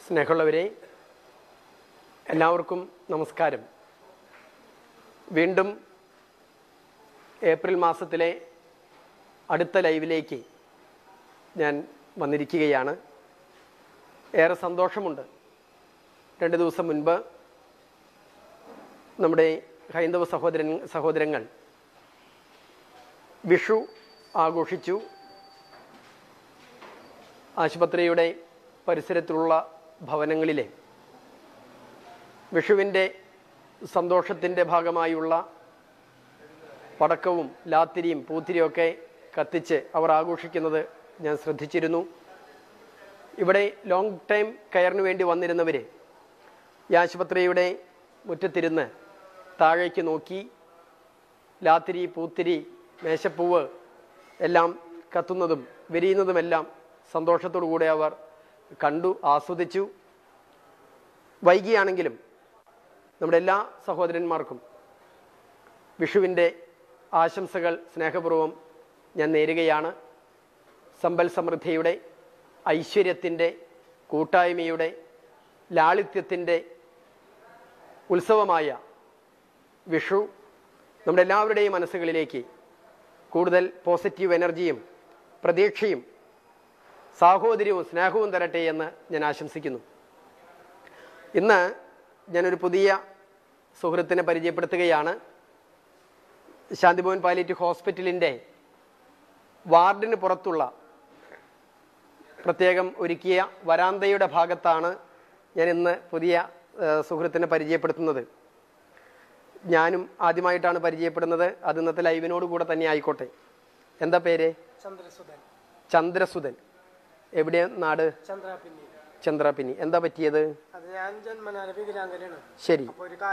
സ്നേഹമുള്ളവരെ, എല്ലാവർക്കും നമസ്കാരം. വീണ്ടും ഏപ്രിൽ മാസത്തിലെ അടുത്ത ലൈവിലേക്ക് ഞാൻ വന്നിരിക്കുകയാണ്. ഏറെ സന്തോഷമുണ്ട്. 2 ദിവസം മുൻപ് നമ്മുടെ ഹൈന്ദവ സഹോദരങ്ങൾ വിഷു ആഘോഷിച്ചു. ആശുപത്രിയുടെ പരിസരത്തുള്ള ഭവനങ്ങളിലെ വിഷുവിൻ്റെ സന്തോഷത്തിൻ്റെ ഭാഗമായുള്ള പടക്കവും ലാത്തിരിയും പൂത്തിരിയൊക്കെ കത്തിച്ച് അവർ ആഘോഷിക്കുന്നത് ഞാൻ ശ്രദ്ധിച്ചിരുന്നു. ഇവിടെ ലോങ് ടൈം കെയറിന് വേണ്ടി വന്നിരുന്നവർ ഈ ആശുപത്രിയുടെ മുറ്റത്തിരുന്ന് താഴേക്ക് നോക്കി ലാത്തിരി, പൂത്തിരി, മേശപ്പൂവ് എല്ലാം കത്തുന്നതും വിരിയുന്നതുമെല്ലാം സന്തോഷത്തോടു കൂടെ അവർ കണ്ടു, ആസ്വദിച്ചു. വൈകിയാണെങ്കിലും നമ്മുടെ എല്ലാ സഹോദരന്മാർക്കും വിഷുവിൻ്റെ ആശംസകൾ സ്നേഹപൂർവ്വം ഞാൻ നേരുകയാണ്. സമ്പൽ സമൃദ്ധിയുടെ, ഐശ്വര്യത്തിൻ്റെ, കൂട്ടായ്മയുടെ, ലാളിത്യത്തിൻ്റെ ഉത്സവമായ വിഷു നമ്മുടെ എല്ലാവരുടെയും മനസ്സുകളിലേക്ക് കൂടുതൽ പോസിറ്റീവ് എനർജിയും പ്രതീക്ഷയും സാഹോദര്യവും സ്നേഹവും തരട്ടെ എന്ന് ഞാൻ ആശംസിക്കുന്നു. ഇന്ന് ഞാനൊരു പുതിയ സുഹൃത്തിനെ പരിചയപ്പെടുത്തുകയാണ്. ശാന്തിഭവൻ പാലിയേറ്റീവ് ഹോസ്പിറ്റലിൻ്റെ വാർഡിന് പുറത്തുള്ള പ്രത്യേകം ഒരുക്കിയ വരാന്തയുടെ ഭാഗത്താണ് ഞാൻ ഇന്ന് പുതിയ സുഹൃത്തിനെ പരിചയപ്പെടുത്തുന്നത്. ഞാനും ആദ്യമായിട്ടാണ് പരിചയപ്പെടുന്നത്. അത് ഇന്നത്തെ ലൈവിനോട് കൂടെ തന്നെ ആയിക്കോട്ടെ. എന്താ പേര്? ചന്ദ്രസുധൻ. എവിടെയാ നാട്? ചന്ദ്രാപിന്നി. എന്താ പറ്റിയത്? ശരി.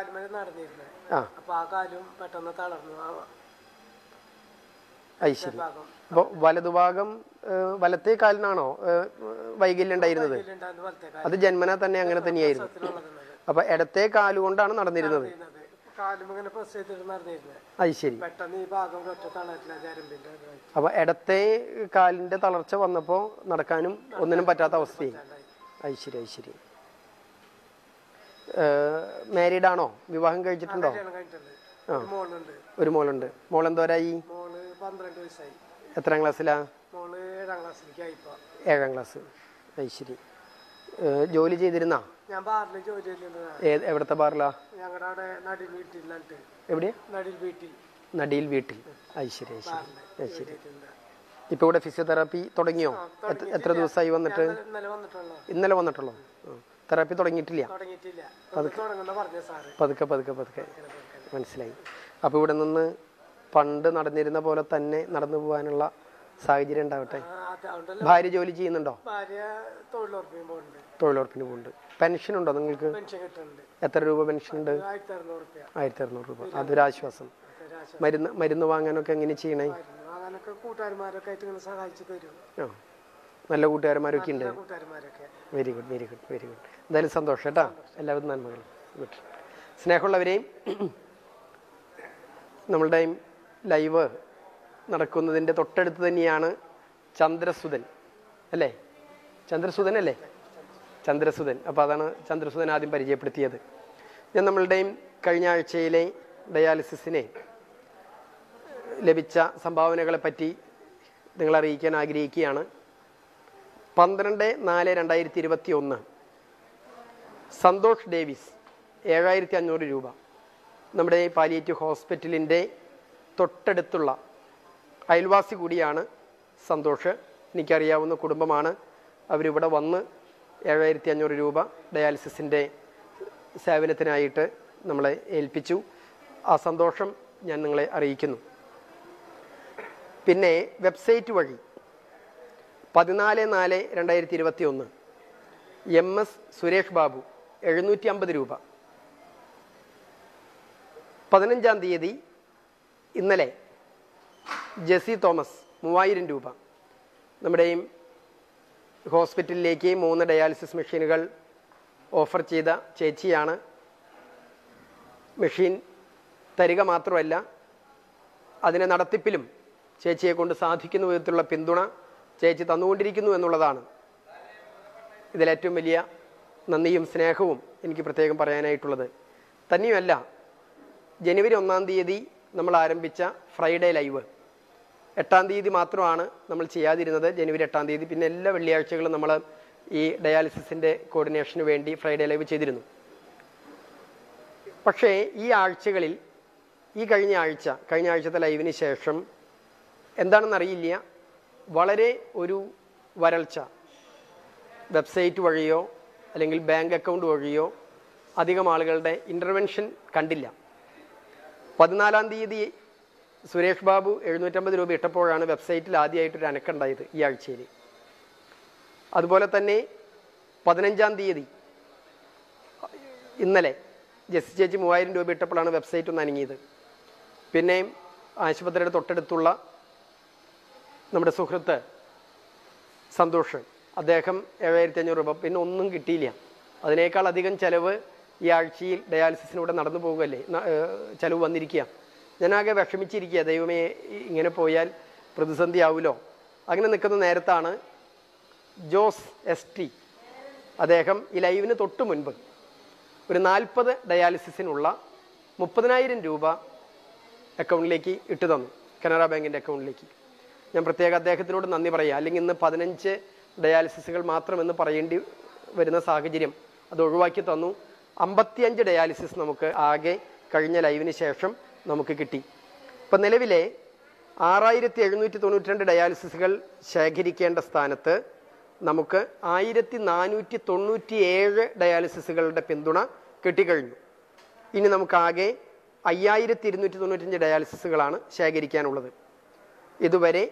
ശരി. അപ്പൊ വലതുഭാഗം, വലത്തേ കാലിനാണോ വൈകല്യം ഉണ്ടായിരുന്നത്? അത് ജന്മനാ തന്നെ അങ്ങനെ തന്നെയായിരുന്നു. അപ്പൊ ഇടത്തേ കാലുകൊണ്ടാണ് നടന്നിരുന്നത്. അത് ശരി. അപ്പൊ ഇടത്തെ കാലിന്റെ തളർച്ച വന്നപ്പോ നടക്കാനും ഒന്നിനും പറ്റാത്ത അവസ്ഥയായി. അത് ശരി, അത് ശരി. മാരീഡ് ആണോ? വിവാഹം കഴിച്ചിട്ടുണ്ടോ? ആ, ഒരു മോളുണ്ട്. മോൾ എന്തോരായി? എത്രാം ക്ലാസ്സിലാ? 7ാം ക്ലാസ്. അത് ശരി. ജോലി ചെയ്തിരുന്നാ? എവിടത്തെ ബാറിലാ? എവിടെയാ? നടിയിൽ വീട്ടിൽ. അത് ശരി, അത് ശരി, അത് ശരി. ഇപ്പൊ ഇവിടെ ഫിസിയോതെറാപ്പി തുടങ്ങിയോ? എത്ര ദിവസമായി വന്നിട്ട്? ഇന്നലെ വന്നിട്ടുള്ളൂ. തെറാപ്പി തുടങ്ങിയിട്ടില്ല? പതുക്കെ പതുക്കെ പതുക്കെ മനസ്സിലായി. അപ്പൊ ഇവിടെ നിന്ന് പണ്ട് നടന്നിരുന്ന പോലെ തന്നെ നടന്നു പോകാനുള്ള സാഹചര്യം ഉണ്ടാവട്ടെ. ഭാര്യ ജോലി ചെയ്യുന്നുണ്ടോ? തൊഴിലുറപ്പിന് പോകുന്നുണ്ട്. പെൻഷൻ ഉണ്ടോ നിങ്ങൾക്ക്? എത്ര രൂപ പെൻഷൻ ഉണ്ട്? 1600 രൂപ. അതൊരാശ്വാസം. മരുന്ന് വാങ്ങാനൊക്കെ എങ്ങനെ ചെയ്യണേ? ആ, നല്ല കൂട്ടുകാരന്മാരൊക്കെ ഉണ്ട്. Very good, very good, very good. എന്തായാലും സന്തോഷം കേട്ടാ. എല്ലാവരും നന്മകളും. ഗുഡ്. സ്നേഹമുള്ളവരെയും, നമ്മളുടെയും ലൈവ് നടക്കുന്നതിൻ്റെ തൊട്ടടുത്ത് തന്നെയാണ് ചന്ദ്രസുധൻ അല്ലേ? ചന്ദ്രസുധൻ അല്ലേ? ചന്ദ്രസുധൻ. അപ്പോൾ അതാണ് ചന്ദ്രസുധൻ ആദ്യം പരിചയപ്പെടുത്തിയത്. ഞാൻ നമ്മളുടെയും കഴിഞ്ഞ ആഴ്ചയിലെ ഡയാലിസിസിനെ ലഭിച്ച സംഭാവനകളെ പറ്റി നിങ്ങളെ അറിയിക്കാൻ ആഗ്രഹിക്കുകയാണ്. 12/4/2021 സന്തോഷ് ഡേവിസ് 7500 രൂപ നമ്മുടെ പാലിയേറ്റീവ് ഹോസ്പിറ്റലിൻ്റെ തൊട്ടടുത്തുള്ള അയൽവാസി കൂടിയാണ് സന്തോഷ്. എനിക്കറിയാവുന്ന കുടുംബമാണ്. അവരിവിടെ വന്ന് 7500 രൂപ ഡയാലിസിസിൻ്റെ സേവനത്തിനായിട്ട് നമ്മളെ ഏൽപ്പിച്ചു. ആ സന്തോഷം ഞാൻ നിങ്ങളെ അറിയിക്കുന്നു. പിന്നെ വെബ്സൈറ്റ് വഴി 14/4/2021 MS സുരേഷ് ബാബു 750 രൂപ. 15-ാം തീയതി ഇന്നലെ ജെസി തോമസ് 3000 രൂപ. നമ്മുടെയും ഹോസ്പിറ്റലിലേക്ക് 3 ഡയാലിസിസ് മെഷീനുകൾ ഓഫർ ചെയ്ത ചേച്ചിയാണ്. മെഷീൻ തരിക മാത്രമല്ല, അതിനെ നടത്തിപ്പിലും ചേച്ചിയെ കൊണ്ട് സാധിക്കുന്ന വിധത്തിലുള്ള പിന്തുണ ചേച്ചി തന്നുകൊണ്ടിരിക്കുന്നു എന്നുള്ളതാണ് ഇതിലേറ്റവും വലിയ നന്ദിയും സ്നേഹവും എനിക്ക് പ്രത്യേകം പറയാനായിട്ടുള്ളത്. തന്നെയുമല്ല, ജനുവരി 1-ാം തീയതി നമ്മൾ ആരംഭിച്ച ഫ്രൈഡേ ലൈവ് 8-ാം തീയതി മാത്രമാണ് നമ്മൾ ചെയ്യാതിരുന്നത്. ജനുവരി 8-ാം തീയതി. പിന്നെ എല്ലാ വെള്ളിയാഴ്ചകളും നമ്മൾ ഈ ഡയാലിസിസിൻ്റെ കോർഡിനേഷന് വേണ്ടി ഫ്രൈഡേ ലൈവ് ചെയ്തിരുന്നു. പക്ഷേ ഈ ആഴ്ചകളിൽ, ഈ കഴിഞ്ഞ ആഴ്ചത്തെ ലൈവിന് ശേഷം എന്താണെന്നറിയില്ല, വളരെ ഒരു വരൾച്ച. വെബ്സൈറ്റ് വഴിയോ അല്ലെങ്കിൽ ബാങ്ക് അക്കൗണ്ട് വഴിയോ അധികം ആളുകളുടെ ഇൻ്റർവെൻഷൻ കണ്ടില്ല. 14-ാം തീയതി സുരേഷ് ബാബു 750 രൂപ ഇട്ടപ്പോഴാണ് വെബ്സൈറ്റിൽ ആദ്യമായിട്ടൊരു അനക്കുണ്ടായത് ഈ ആഴ്ചയിൽ. അതുപോലെ തന്നെ 15-ാം തീയതി ഇന്നലെ ജെസ്സി ചേച്ചി 3000 രൂപ ഇട്ടപ്പോഴാണ് വെബ്സൈറ്റ് ഒന്ന് അനങ്ങിയത്. പിന്നെയും ആശുപത്രിയുടെ തൊട്ടടുത്തുള്ള നമ്മുടെ സുഹൃത്ത് സന്തോഷ്, അദ്ദേഹം 7500 രൂപ. പിന്നെ ഒന്നും കിട്ടിയില്ല. അതിനേക്കാൾ അധികം ചിലവ് ഈ ആഴ്ചയിൽ ഡയാലിസിസിലൂടെ നടന്നു പോകുകയല്ലേ, ചിലവ് വന്നിരിക്കുക. ഞാനാകെ വിഷമിച്ചിരിക്കുക, ദൈവമേ ഇങ്ങനെ പോയാൽ പ്രതിസന്ധി ആവുമല്ലോ. അങ്ങനെ നിൽക്കുന്ന നേരത്താണ് ജോസ് ST, അദ്ദേഹം ഈ ലൈവിന് തൊട്ട് മുൻപ് ഒരു 40 ഡയാലിസിസിനുള്ള 30,000 രൂപ അക്കൗണ്ടിലേക്ക് ഇട്ടു തന്നു, കനറ ബാങ്കിൻ്റെ അക്കൗണ്ടിലേക്ക്. ഞാൻ പ്രത്യേകം അദ്ദേഹത്തിനോട് നന്ദി പറയാം. അല്ലെങ്കിൽ ഇന്ന് 15 ഡയാലിസിസുകൾ മാത്രമെന്ന് പറയേണ്ടി വരുന്ന സാഹചര്യം അത് ഒഴിവാക്കി തന്നു. 55 ഡയാലിസിസ് നമുക്ക് ആകെ കഴിഞ്ഞ ലൈവിന് ശേഷം നമുക്ക് കിട്ടി. ഇപ്പം നിലവിലെ 6792 ഡയാലിസിസുകൾ ശേഖരിക്കേണ്ട സ്ഥാനത്ത് നമുക്ക് 1497 ഡയാലിസിസുകളുടെ പിന്തുണ കിട്ടിക്കഴിഞ്ഞു. ഇനി നമുക്കാകെ 5295 ഡയാലിസിസുകളാണ് ശേഖരിക്കാനുള്ളത്. ഇതുവരെ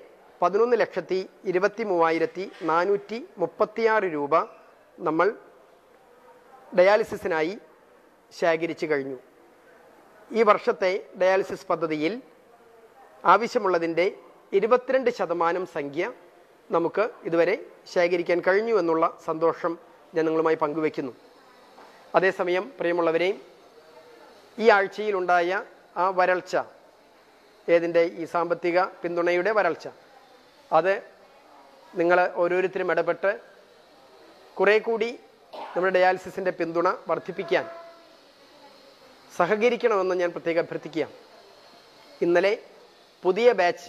11,23,436 രൂപ നമ്മൾ ഡയാലിസിസിനായി ശേഖരിച്ചു കഴിഞ്ഞു. ഈ വർഷത്തെ ഡയാലിസിസ് പദ്ധതിയിൽ ആവശ്യമുള്ളതിൻ്റെ 22% സംഖ്യ നമുക്ക് ഇതുവരെ ശേഖരിക്കാൻ കഴിഞ്ഞു എന്നുള്ള സന്തോഷം ഞാൻ നിങ്ങളുമായി പങ്കുവയ്ക്കുന്നു. അതേസമയം പ്രിയമുള്ളവരെയും, ഈ ആഴ്ചയിലുണ്ടായ ആ വരൾച്ച, ഏതിൻ്റെ, ഈ സാമ്പത്തിക പിന്തുണയുടെ വരൾച്ച, അത് നിങ്ങൾ ഓരോരുത്തരും ഇടപെട്ട് കുറേ കൂടി നമ്മുടെ ഡയാലിസിസിൻ്റെ പിന്തുണ വർദ്ധിപ്പിക്കാൻ സഹകരിക്കണമെന്ന് ഞാൻ പ്രത്യേകം അഭ്യർത്ഥിക്കുക. ഇന്നലെ പുതിയ ബാച്ച്,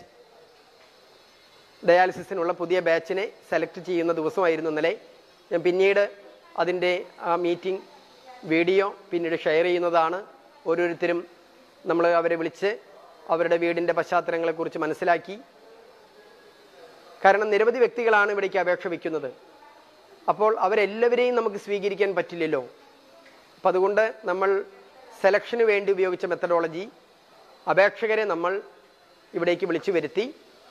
ഡയാലിസിസിനുള്ള പുതിയ ബാച്ചിനെ സെലക്ട് ചെയ്യുന്ന ദിവസമായിരുന്നു ഇന്നലെ. ഞാൻ പിന്നീട് അതിൻ്റെ ആ മീറ്റിംഗ് വീഡിയോ പിന്നീട് ഷെയർ ചെയ്യുന്നതാണ്. ഓരോരുത്തരും നമ്മൾ അവരെ വിളിച്ച് അവരുടെ വീടിൻ്റെ പശ്ചാത്തലങ്ങളെക്കുറിച്ച് മനസ്സിലാക്കി. കാരണം നിരവധി വ്യക്തികളാണ് ഇവിടേക്ക് അപേക്ഷ വയ്ക്കുന്നത്. അപ്പോൾ അവരെല്ലാവരെയും നമുക്ക് സ്വീകരിക്കാൻ പറ്റില്ലല്ലോ. അപ്പം അതുകൊണ്ട് നമ്മൾ സെലക്ഷന് വേണ്ടി ഉപയോഗിച്ച മെത്തഡോളജി, അപേക്ഷകരെ നമ്മൾ ഇവിടേക്ക് വിളിച്ചു വരുത്തി.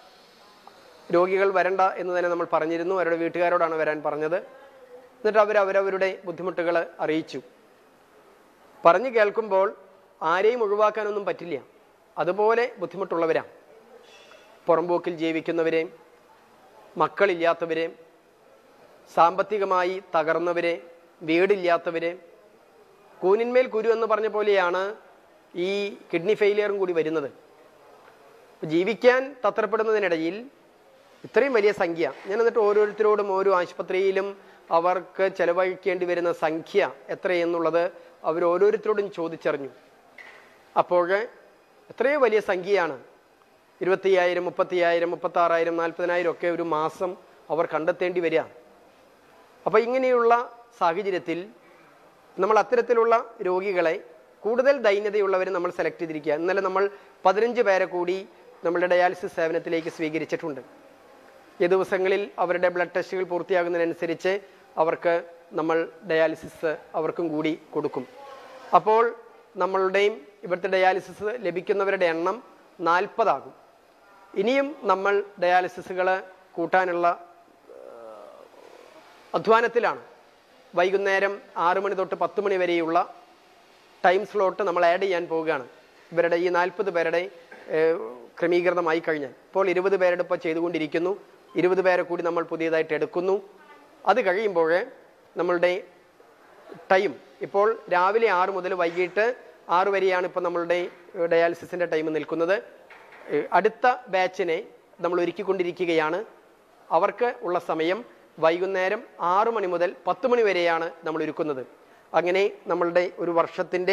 രോഗികൾ വരണ്ട എന്ന് തന്നെ നമ്മൾ പറഞ്ഞിരുന്നു. അവരുടെ വീട്ടുകാരോടാണ് വരാൻ പറഞ്ഞത്. എന്നിട്ട് അവരവരുടെ ബുദ്ധിമുട്ടുകൾ അറിയിച്ചു. പറഞ്ഞു കേൾക്കുമ്പോൾ ആരെയും ഒഴിവാക്കാനൊന്നും പറ്റില്ല. അതുപോലെ ബുദ്ധിമുട്ടുള്ളവരാണ്. പുറംപോക്കിൽ ജീവിക്കുന്നവരെ, മക്കളില്ലാത്തവരെ, സാമ്പത്തികമായി തകർന്നവരെ, വീടില്ലാത്തവരെ, കൂനിന്മേൽ കുരു എന്ന് പറഞ്ഞ പോലെയാണ് ഈ കിഡ്നി ഫെയിലിയറും കൂടി വരുന്നത്. ജീവിക്കാൻ തത്രപ്പെടുന്നതിനിടയിൽ ഇത്രയും വലിയ സംഖ്യ, ഞാൻ എന്നിട്ട് ഓരോരുത്തരോടും ഓരോ ആശുപത്രിയിലും അവർക്ക് ചെലവഴിക്കേണ്ടി വരുന്ന സംഖ്യ എത്രയെന്നുള്ളത് അവരോരോരുത്തരോടും ചോദിച്ചറിഞ്ഞു. അപ്പോൾ എത്രയോ വലിയ സംഖ്യയാണ്. 25,000, 30,000, 36,000, 40,000 ഒക്കെ ഒരു മാസം അവർ കണ്ടെത്തേണ്ടി വരിക. അപ്പോൾ ഇങ്ങനെയുള്ള സാഹചര്യത്തിൽ നമ്മൾ അത്തരത്തിലുള്ള രോഗികളെ, കൂടുതൽ ദൈന്യതയുള്ളവരെ നമ്മൾ സെലക്ട് ചെയ്തിരിക്കുക. ഇന്നലെ നമ്മൾ 15 പേരെ കൂടി നമ്മളുടെ ഡയാലിസിസ് സേവനത്തിലേക്ക് സ്വീകരിച്ചിട്ടുണ്ട്. ഈ ദിവസങ്ങളിൽ അവരുടെ ബ്ലഡ് ടെസ്റ്റുകൾ പൂർത്തിയാകുന്നതിനനുസരിച്ച് അവർക്ക് നമ്മൾ ഡയാലിസിസ് അവർക്കും കൂടി കൊടുക്കും. അപ്പോൾ നമ്മളുടെയും ഇവിടുത്തെ ഡയാലിസിസ് ലഭിക്കുന്നവരുടെ എണ്ണം 40 ആകും. ഇനിയും നമ്മൾ ഡയാലിസിസുകൾ കൂട്ടാനുള്ള അധ്വാനത്തിലാണ്. വൈകുന്നേരം 6 മണി തൊട്ട് 10 മണി വരെയുള്ള ടൈം സ്ലോട്ട് നമ്മൾ ആഡ് ചെയ്യാൻ പോവുകയാണ്. ഇവരുടെ ഈ 40 പേരുടെ ക്രമീകരണമായി കഴിഞ്ഞാൽ ഇപ്പോൾ 20 പേരുടെ ഇപ്പോൾ ചെയ്തുകൊണ്ടിരിക്കുന്നു. 20 പേരെ കൂടി നമ്മൾ പുതിയതായിട്ട് എടുക്കുന്നു. അത് കഴിയുമ്പോൾ നമ്മളുടെ ടൈം ഇപ്പോൾ രാവിലെ 6 മുതൽ വൈകിട്ട് 6 വരെയാണ് ഇപ്പോൾ നമ്മളുടെ ഡയാലിസിസിൻ്റെ ടൈം നിൽക്കുന്നത്. അടുത്ത ബാച്ചിനെ നമ്മൾ ഒരുക്കിക്കൊണ്ടിരിക്കുകയാണ്. അവർക്ക് ഉള്ള സമയം വൈകുന്നേരം 6 മണി മുതൽ 10 മണി വരെയാണ് നമ്മൾ ഒരുക്കുന്നത്. അങ്ങനെ നമ്മളുടെ ഒരു വർഷത്തിൻ്റെ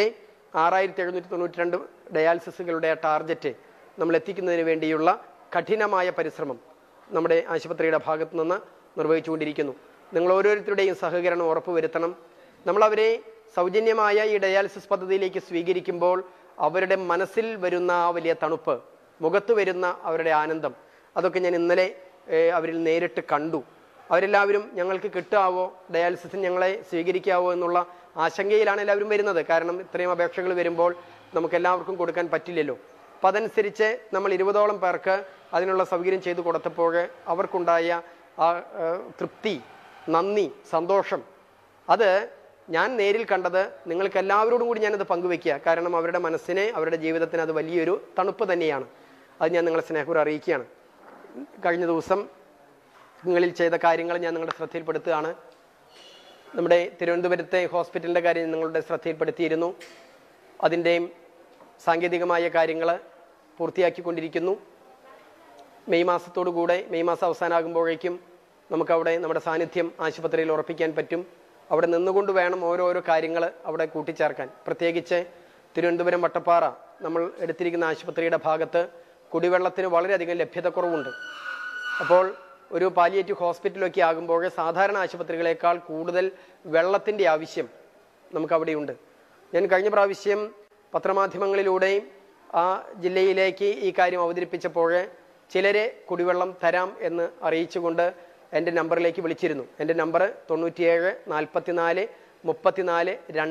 6792 ഡയാലിസിസുകളുടെ ടാർഗറ്റ് നമ്മൾ എത്തിക്കുന്നതിന് വേണ്ടിയുള്ള കഠിനമായ പരിശ്രമം നമ്മുടെ ആശുപത്രിയുടെ ഭാഗത്തു നിന്ന് നിർവഹിച്ചുകൊണ്ടിരിക്കുന്നു. നിങ്ങൾ ഓരോരുത്തരുടെയും സഹകരണം ഉറപ്പുവരുത്തണം. നമ്മളവരെ സൗജന്യമായ ഈ ഡയാലിസിസ് പദ്ധതിയിലേക്ക് സ്വീകരിക്കുമ്പോൾ അവരുടെ മനസ്സിൽ വരുന്ന ആ വലിയ തണുപ്പ്, മുഖത്ത് വരുന്ന അവരുടെ ആനന്ദം, അതൊക്കെ ഞാൻ ഇന്നലെ അവരിൽ നേരിട്ട് കണ്ടു. അവരെല്ലാവരും ഞങ്ങൾക്ക് കിട്ടാവോ, ഡയാലിസിസിന് ഞങ്ങളെ സ്വീകരിക്കാവോ എന്നുള്ള ആശങ്കയിലാണ് എല്ലാവരും വരുന്നത്. കാരണം ഇത്രയും അപേക്ഷകൾ വരുമ്പോൾ നമുക്കെല്ലാവർക്കും കൊടുക്കാൻ പറ്റില്ലല്ലോ. അപ്പം അതനുസരിച്ച് നമ്മൾ 20ഓളം പേർക്ക് അതിനുള്ള സൗകര്യം ചെയ്തു കൊടുത്തപ്പോൾ അവർക്കുണ്ടായ ആ തൃപ്തി, നന്ദി, സന്തോഷം, അത് ഞാൻ നേരിൽ കണ്ടത്. നിങ്ങൾക്ക് എല്ലാവരോടും കൂടി ഞാനത് പങ്കുവെക്കുക. കാരണം അവരുടെ മനസ്സിനെ, അവരുടെ ജീവിതത്തിന് അത് വലിയൊരു തണുപ്പ് തന്നെയാണ്. അത് ഞാൻ നിങ്ങളെ സ്നേഹപൂർവ്വം അറിയിക്കുകയാണ്. കഴിഞ്ഞ ദിവസം നിങ്ങളിൽ ചെയ്ത കാര്യങ്ങൾ ഞാൻ നിങ്ങളുടെ ശ്രദ്ധയിൽപ്പെടുത്തുകയാണ്. നമ്മുടെ തിരുവനന്തപുരത്തെ ഹോസ്പിറ്റലിൻ്റെ കാര്യം നിങ്ങളുടെ ശ്രദ്ധയിൽപ്പെടുത്തിയിരുന്നു. അതിൻ്റെയും സാങ്കേതികമായ കാര്യങ്ങൾ പൂർത്തിയാക്കിക്കൊണ്ടിരിക്കുന്നു. മെയ് മാസത്തോടുകൂടെ, മെയ് മാസം അവസാനമാകുമ്പോഴേക്കും നമുക്കവിടെ നമ്മുടെ സാന്നിധ്യം ആശുപത്രിയിൽ ഉറപ്പിക്കാൻ പറ്റും. അവിടെ നിന്നുകൊണ്ട് വേണം ഓരോരോ കാര്യങ്ങൾ അവിടെ കൂട്ടിച്ചേർക്കാൻ. പ്രത്യേകിച്ച് തിരുവനന്തപുരം വട്ടപ്പാറ നമ്മൾ എടുത്തിരിക്കുന്ന ആശുപത്രിയുടെ ഭാഗത്ത് കുടിവെള്ളത്തിന് വളരെയധികം ലഭ്യതക്കുറവുണ്ട്. അപ്പോൾ ഒരു പാലിയേറ്റീവ് ഹോസ്പിറ്റലൊക്കെ ആകുമ്പോൾ സാധാരണ ആശുപത്രികളെക്കാൾ കൂടുതൽ വെള്ളത്തിൻ്റെ ആവശ്യം നമുക്കവിടെയുണ്ട്. ഞാൻ കഴിഞ്ഞ പ്രാവശ്യം പത്രമാധ്യമങ്ങളിലൂടെയും ആ ജില്ലയിലേക്ക് ഈ കാര്യം അവതരിപ്പിച്ചപ്പോൾ ചിലരെ കുടിവെള്ളം തരാം എന്ന് അറിയിച്ചുകൊണ്ട് എൻ്റെ നമ്പറിലേക്ക് വിളിച്ചിരുന്നു. എൻ്റെ നമ്പർ 97 44 34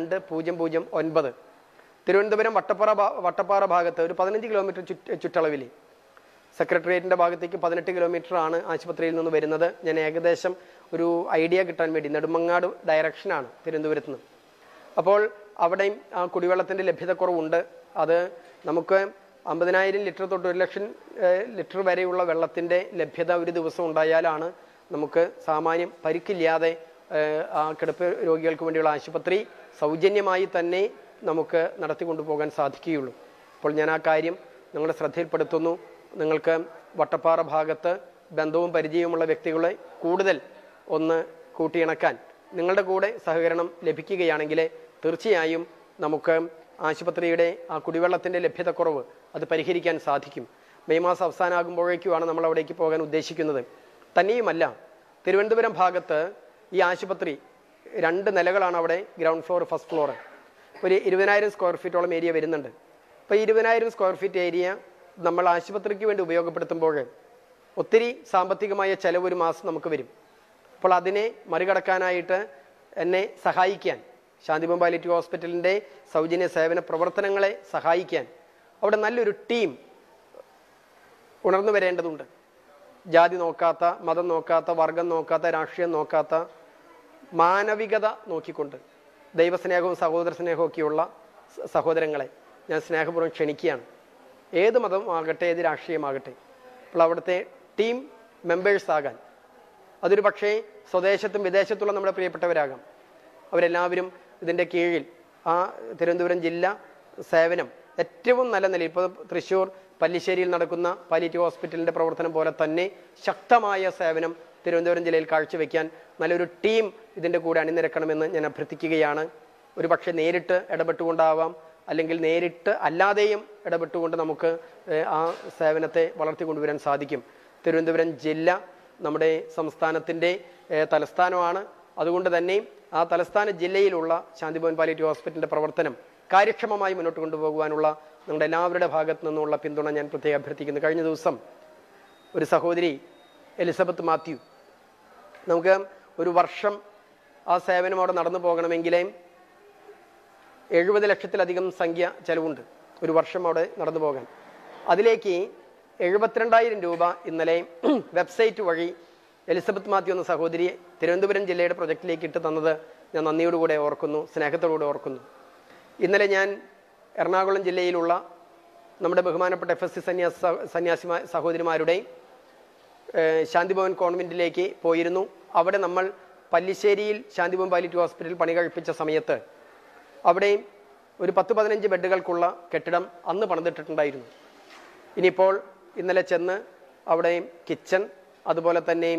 2009. തിരുവനന്തപുരം വട്ടപ്പാറ ഭാഗത്ത് ഒരു 15 കിലോമീറ്റർ ചുറ്റളവിൽ, സെക്രട്ടേറിയറ്റിൻ്റെ ഭാഗത്തേക്ക് 18 കിലോമീറ്ററാണ് ആശുപത്രിയിൽ നിന്ന് വരുന്നത്. ഞാൻ ഏകദേശം ഒരു ഐഡിയ കിട്ടാൻ വേണ്ടി നെടുമങ്ങാട് ഡയറക്ഷനാണ് തിരുവനന്തപുരത്ത് നിന്ന്. അപ്പോൾ അവിടെയും ആ കുടിവെള്ളത്തിൻ്റെ ലഭ്യതക്കുറവുണ്ട്. അത് നമുക്ക് 50,000 ലിറ്റർ തൊട്ട് 1,00,000 ലിറ്റർ വരെയുള്ള വെള്ളത്തിൻ്റെ ലഭ്യത ഒരു ദിവസം ഉണ്ടായാലാണ് നമുക്ക് സാമാന്യം പരിക്കില്ലാതെ ആ കിടപ്പ് രോഗികൾക്ക് വേണ്ടിയുള്ള ആശുപത്രി സൗജന്യമായി തന്നെ നമുക്ക് നടത്തിക്കൊണ്ടുപോകാൻ സാധിക്കുകയുള്ളൂ. അപ്പോൾ ഞാൻ ആ കാര്യം നിങ്ങളുടെ ശ്രദ്ധയിൽപ്പെടുത്തുന്നു. നിങ്ങൾക്ക് വട്ടപ്പാറ ഭാഗത്ത് ബന്ധവും പരിചയവുമുള്ള വ്യക്തികളെ കൂടുതൽ ഒന്ന് കൂട്ടിയിണക്കാൻ നിങ്ങളുടെ കൂടെ സഹകരണം ലഭിക്കുകയാണെങ്കിൽ തീർച്ചയായും നമുക്ക് ആശുപത്രിയുടെ ആ കുടിവെള്ളത്തിൻ്റെ ലഭ്യതക്കുറവ് അത് പരിഹരിക്കാൻ സാധിക്കും. മെയ് മാസം അവസാനമാകുമ്പോഴേക്കുമാണ് നമ്മൾ അവിടേക്ക് പോകാൻ ഉദ്ദേശിക്കുന്നത്. തന്നെയുമല്ല, തിരുവനന്തപുരം ഭാഗത്ത് ഈ ആശുപത്രി 2 നിലകളാണ്. അവിടെ ഗ്രൗണ്ട് ഫ്ലോർ, ഫസ്റ്റ് ഫ്ലോർ. ഒരു 20,000 സ്ക്വയർ ഫീറ്റോളം ഏരിയ വരുന്നുണ്ട്. അപ്പോൾ 20,000 സ്ക്വയർ ഫീറ്റ് ഏരിയ നമ്മൾ ആശുപത്രിക്ക് വേണ്ടി ഉപയോഗപ്പെടുത്തുമ്പോൾ ഒത്തിരി സാമ്പത്തികമായ ചെലവ് ഒരു മാസം നമുക്ക് വരും. അപ്പോൾ അതിനെ മറികടക്കാനായിട്ട് എന്നെ സഹായിക്കാൻ, ശാന്തിപം പാലിയേറ്റീവ് ഹോസ്പിറ്റലിൻ്റെ സൗജന്യ സേവന പ്രവർത്തനങ്ങളെ സഹായിക്കാൻ അവിടെ നല്ലൊരു ടീം ഉണർന്നു വരേണ്ടതുണ്ട്. ജാതി നോക്കാത്ത, മതം നോക്കാത്ത, വർഗം നോക്കാത്ത, രാഷ്ട്രീയം നോക്കാത്ത, മാനവികത നോക്കിക്കൊണ്ട് ദൈവസ്നേഹവും സഹോദര സ്നേഹവും ഒക്കെയുള്ള സഹോദരങ്ങളെ ഞാൻ സ്നേഹപൂർവ്വം ക്ഷണിക്കുകയാണ്. ഏത് മതം ആകട്ടെ, ഏത് രാഷ്ട്രീയമാകട്ടെ, അപ്പോൾ അവിടുത്തെ ടീം മെമ്പേഴ്സ് ആകാൻ, അതൊരു പക്ഷേ സ്വദേശത്തും വിദേശത്തുള്ള നമ്മുടെ പ്രിയപ്പെട്ടവരാകാം. അവരെല്ലാവരും ഇതിൻ്റെ കീഴിൽ ആ തിരുവനന്തപുരം ജില്ല സേവനം ഏറ്റവും നല്ല നിലയിൽ, ഇപ്പോൾ തൃശ്ശൂർ പല്ലിശ്ശേരിയിൽ നടക്കുന്ന പാലിയേറ്റീവ് ഹോസ്പിറ്റലിൻ്റെ പ്രവർത്തനം പോലെ തന്നെ ശക്തമായ സേവനം തിരുവനന്തപുരം ജില്ലയിൽ കാഴ്ചവെക്കാൻ നല്ലൊരു ടീം ഇതിൻ്റെ കൂടെ അണിനിരക്കണമെന്ന് ഞാൻ അഭ്യർത്ഥിക്കുകയാണ്. ഒരു പക്ഷേ നേരിട്ട് ഇടപെട്ടുകൊണ്ടാവാം, അല്ലെങ്കിൽ നേരിട്ട് അല്ലാതെയും ഇടപെട്ടുകൊണ്ട് നമുക്ക് ആ സേവനത്തെ വളർത്തിക്കൊണ്ടുവരാൻ സാധിക്കും. തിരുവനന്തപുരം ജില്ല നമ്മുടെ സംസ്ഥാനത്തിൻ്റെ തലസ്ഥാനമാണ്. അതുകൊണ്ട് തന്നെ ആ തലസ്ഥാന ജില്ലയിലുള്ള ശാന്തിഭവൻ പാലിയേറ്റീവ് ഹോസ്പിറ്റലിൻ്റെ പ്രവർത്തനം കാര്യക്ഷമമായി മുന്നോട്ട് കൊണ്ടുപോകുവാനുള്ള നിങ്ങളുടെ എല്ലാവരുടെ ഭാഗത്തു നിന്നുള്ള പിന്തുണ ഞാൻ പ്രത്യേകം അഭ്യർത്ഥിക്കുന്നു. കഴിഞ്ഞ ദിവസം ഒരു സഹോദരി എലിസബത്ത് മാത്യു, നമുക്ക് ഒരു വർഷം ആ സേവനം അവിടെ നടന്നു പോകണമെങ്കിൽ 70 ലക്ഷത്തിലധികം സംഖ്യ ചെലവുണ്ട് ഒരു വർഷം അവിടെ നടന്നു പോകാൻ. അതിലേക്ക് 72,000 രൂപ ഇന്നലെ വെബ്സൈറ്റ് വഴി എലിസബത്ത് മാത്യു എന്ന സഹോദരി തിരുവനന്തപുരം ജില്ലയുടെ പ്രൊജക്റ്റിലേക്ക് ഇട്ട് തന്നത് ഞാൻ നന്ദിയോടുകൂടെ ഓർക്കുന്നു, സ്നേഹത്തോടുകൂടെ ഓർക്കുന്നു. ഇന്നലെ ഞാൻ എറണാകുളം ജില്ലയിലുള്ള നമ്മുടെ ബഹുമാനപ്പെട്ട IFSC സന്യാസി സഹോദരിമാരുടെ ശാന്തിഭവൻ കോൺവെന്റിലേക്ക് പോയിരുന്നു. അവിടെ നമ്മൾ പല്ലിശ്ശേരിയിൽ ശാന്തിഭവൻ പാലിയേറ്റീവ് ഹോസ്പിറ്റൽ പണി കഴിപ്പിച്ച സമയത്ത് അവിടെ ഒരു 10-15 ബെഡുകൾക്കുള്ള കെട്ടിടം അന്ന് പണിതിട്ടിട്ടുണ്ടായിരുന്നു. ഇനിയിപ്പോൾ ഇന്നലെ ചെന്ന് അവിടെ കിച്ചൺ, അതുപോലെ തന്നെ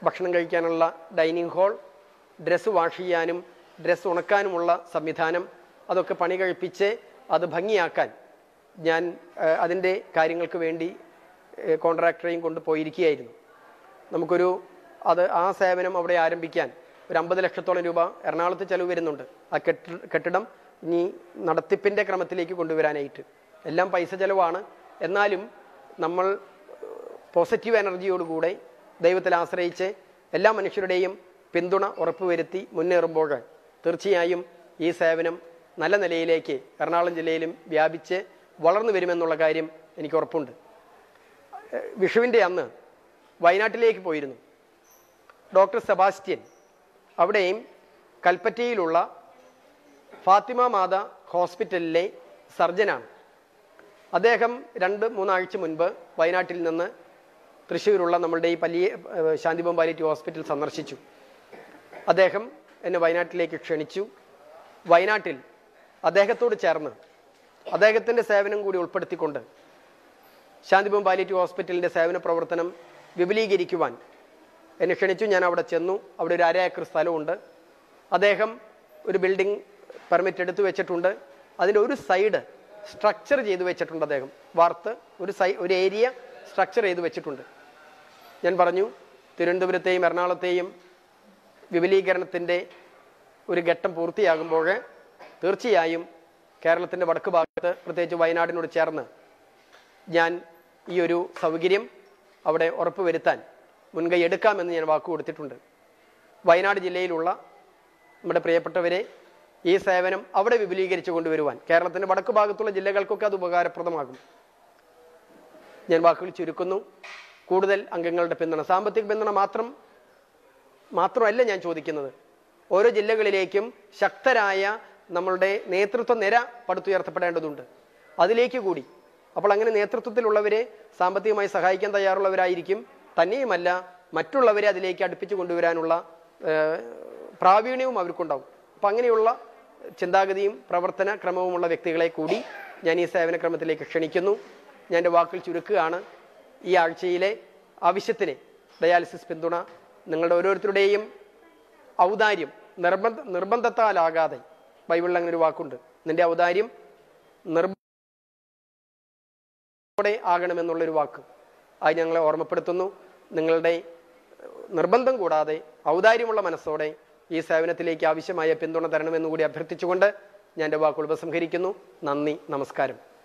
ഭക്ഷണം കഴിക്കാനുള്ള ഡൈനിങ് ഹാൾ, ഡ്രസ്സ് വാഷ് ചെയ്യാനും ഡ്രസ്സ് ഉണക്കാനുമുള്ള സംവിധാനം, അതൊക്കെ പണി കഴിപ്പിച്ച് അത് ഭംഗിയാക്കാൻ ഞാൻ അതിൻ്റെ കാര്യങ്ങൾക്ക് വേണ്ടി കോൺട്രാക്ടറെയും കൊണ്ട് പോയിരിക്കുകയായിരുന്നു. നമുക്കൊരു ആ സേവനം അവിടെ ആരംഭിക്കാൻ ഒരു 50 ലക്ഷത്തോളം രൂപ എറണാകുളത്ത് ചെലവ് വരുന്നുണ്ട്. ആ കെട്ടിടം ഇനി നടത്തിപ്പിൻ്റെ ക്രമത്തിലേക്ക് കൊണ്ടുവരാനായിട്ട് എല്ലാം പൈസ ചെലവാണ്. എന്നാലും നമ്മൾ പോസിറ്റീവ് എനർജിയോടുകൂടെ ദൈവത്തിൽ ആശ്രയിച്ച് എല്ലാ മനുഷ്യരുടെയും പിന്തുണ ഉറപ്പുവരുത്തി മുന്നേറുമ്പോൾ തീർച്ചയായും ഈ സേവനം നല്ല നിലയിലേക്ക് എറണാകുളം ജില്ലയിലും വ്യാപിച്ച് വളർന്നു വരുമെന്നുള്ള കാര്യം എനിക്ക് ഉറപ്പുണ്ട്. വിഷുവിൻ്റെ അന്ന് വയനാട്ടിലേക്ക് പോയിരുന്നു. ഡോക്ടർ സെബാസ്റ്റ്യൻ അവിടെയും കൽപ്പറ്റയിലുള്ള ഫാത്തിമ മാത ഹോസ്പിറ്റലിലെ സർജനാണ്. അദ്ദേഹം 2-3 ആഴ്ച മുൻപ് വയനാട്ടിൽ നിന്ന് തൃശ്ശൂരുള്ള നമ്മളുടെ ഈ ശാന്തിബം പാലിയേറ്റീവ് ഹോസ്പിറ്റൽ സന്ദർശിച്ചു. അദ്ദേഹം എന്നെ വയനാട്ടിലേക്ക് ക്ഷണിച്ചു. വയനാട്ടിൽ അദ്ദേഹത്തോട് ചേർന്ന് അദ്ദേഹത്തിൻ്റെ സേവനം കൂടി ഉൾപ്പെടുത്തിക്കൊണ്ട് ശാന്തിബം പാലിയേറ്റീവ് ഹോസ്പിറ്റലിൻ്റെ സേവന പ്രവർത്തനം വിപുലീകരിക്കുവാൻ എന്നെ ക്ഷണിച്ചു. ഞാൻ അവിടെ ചെന്നു. അവിടെ ഒരു 1/2 ഏക്കർ സ്ഥലമുണ്ട്. അദ്ദേഹം ഒരു ബിൽഡിംഗ് പെർമിറ്റ് എടുത്തു വെച്ചിട്ടുണ്ട്. അതിൻ്റെ ഒരു സൈഡ് സ്ട്രക്ചർ ചെയ്തു വെച്ചിട്ടുണ്ട്. അദ്ദേഹം വാർത്ത് ഒരു ഏരിയ സ്ട്രക്ചർ ചെയ്തു വെച്ചിട്ടുണ്ട്. ഞാൻ പറഞ്ഞു, തിരുവനന്തപുരത്തെയും എറണാകുളത്തെയും വിപുലീകരണത്തിൻ്റെ ഒരു ഘട്ടം പൂർത്തിയാകുമ്പോൾ തീർച്ചയായും കേരളത്തിൻ്റെ വടക്ക് ഭാഗത്ത് പ്രത്യേകിച്ച് വയനാടിനോട് ചേർന്ന് ഞാൻ ഈ ഒരു സൗകര്യം അവിടെ ഉറപ്പുവരുത്താൻ മുൻകൈ എടുക്കാമെന്ന് ഞാൻ വാക്കു കൊടുത്തിട്ടുണ്ട്. വയനാട് ജില്ലയിലുള്ള നമ്മുടെ പ്രിയപ്പെട്ടവരെ ഈ സേവനം അവിടെ വിപുലീകരിച്ചു കൊണ്ടുവരുവാൻ കേരളത്തിൻ്റെ വടക്ക് ഭാഗത്തുള്ള ജില്ലകൾക്കൊക്കെ അത് ഉപകാരപ്രദമാകും. ഞാൻ വാക്കുകൾ ചുരുക്കുന്നു. കൂടുതൽ അംഗങ്ങളുടെ പിന്തുണ, സാമ്പത്തിക പിന്തുണ മാത്രമല്ല ഞാൻ ചോദിക്കുന്നത്. ഓരോ ജില്ലകളിലേക്കും ശക്തരായ നമ്മളുടെ നേതൃത്വ നിര പടുത്തുയർത്തപ്പെടേണ്ടതുണ്ട്. അതിലേക്ക് കൂടി അപ്പോൾ അങ്ങനെ നേതൃത്വത്തിലുള്ളവരെ സാമ്പത്തികമായി സഹായിക്കാൻ തയ്യാറുള്ളവരായിരിക്കും. തന്നെയുമല്ല മറ്റുള്ളവരെ അതിലേക്ക് അടുപ്പിച്ചു കൊണ്ടുവരാനുള്ള പ്രാവീണ്യവും അവർക്കുണ്ടാവും. അപ്പം അങ്ങനെയുള്ള ചിന്താഗതിയും പ്രവർത്തന ക്രമവുമുള്ള വ്യക്തികളെ കൂടി ഞാൻ ഈ സേവനക്രമത്തിലേക്ക് ക്ഷണിക്കുന്നു. ഞാൻ എൻ്റെ വാക്കുകൾ ചുരുക്കുകയാണ്. ഈ ആഴ്ചയിലെ ആവശ്യത്തിന് ഡയാലിസിസ് പിന്തുണ നിങ്ങളുടെ ഓരോരുത്തരുടെയും ഔദാര്യം നിർബന്ധത്താലാകാതെ, ബൈബിളിൽ അങ്ങനെ ഒരു വാക്കുണ്ട്, നിന്റെ ഔദാര്യം നിർബന്ധത്തോടെ ആകണമെന്നുള്ളൊരു വാക്ക്. അത് ഞങ്ങളെ ഓർമ്മപ്പെടുത്തുന്നു. നിങ്ങളുടെ നിർബന്ധം കൂടാതെ ഔദാര്യമുള്ള മനസ്സോടെ ഈ സേവനത്തിലേക്ക് ആവശ്യമായ പിന്തുണ തരണമെന്നുകൂടി അഭ്യർത്ഥിച്ചുകൊണ്ട് ഞാൻ എൻ്റെ വാക്കുകൾ ഉപസംഹരിക്കുന്നു. നന്ദി, നമസ്കാരം.